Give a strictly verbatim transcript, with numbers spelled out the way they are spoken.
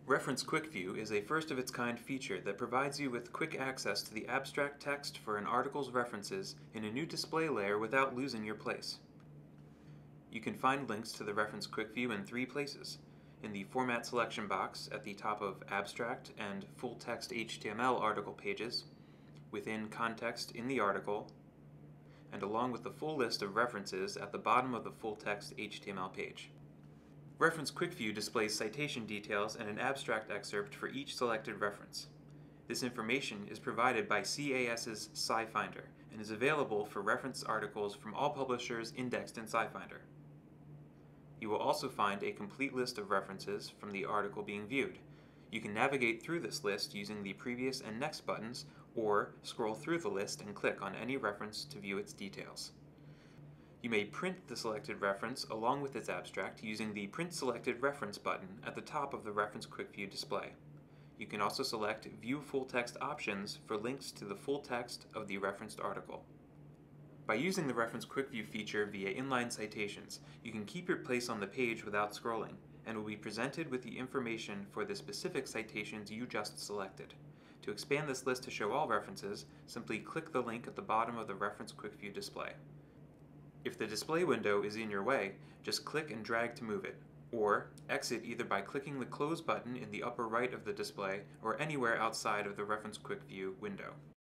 Reference QuickView is a first-of-its-kind feature that provides you with quick access to the abstract text for an article's references in a new display layer without losing your place. You can find links to the Reference QuickView in three places: in the Format selection box at the top of Abstract and Full Text H T M L article pages, within Context in the article, and along with the full list of references at the bottom of the Full Text H T M L page. Reference QuickView displays citation details and an abstract excerpt for each selected reference. This information is provided by CAS's SciFinder and is available for reference articles from all publishers indexed in SciFinder. You will also find a complete list of references from the article being viewed. You can navigate through this list using the Previous and Next buttons, or scroll through the list and click on any reference to view its details. You may print the selected reference along with its abstract using the Print Selected Reference button at the top of the Reference QuickView display. You can also select View Full Text options for links to the full text of the referenced article. By using the Reference QuickView feature via inline citations, you can keep your place on the page without scrolling, and will be presented with the information for the specific citations you just selected. To expand this list to show all references, simply click the link at the bottom of the Reference QuickView display. If the display window is in your way, just click and drag to move it, or exit either by clicking the Close button in the upper right of the display or anywhere outside of the Reference QuickView window.